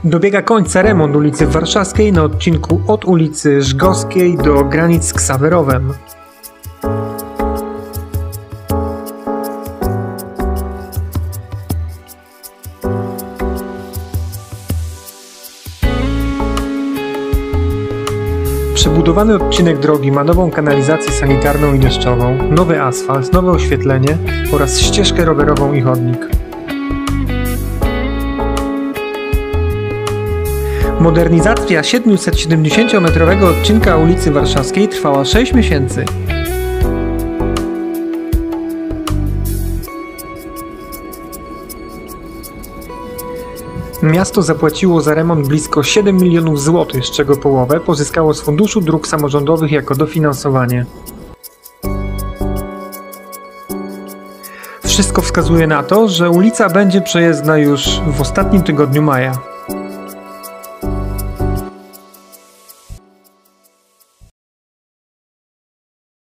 Dobiega końca remont ulicy Warszawskiej na odcinku od ulicy Żgowskiej do granic z Ksawerowem. Przebudowany odcinek drogi ma nową kanalizację sanitarną i deszczową, nowy asfalt, nowe oświetlenie oraz ścieżkę rowerową i chodnik. Modernizacja 770-metrowego odcinka ulicy Warszawskiej trwała 6 miesięcy. Miasto zapłaciło za remont blisko 7 milionów złotych, z czego połowę pozyskało z Funduszu Dróg Samorządowych jako dofinansowanie. Wszystko wskazuje na to, że ulica będzie przejezdna już w ostatnim tygodniu maja.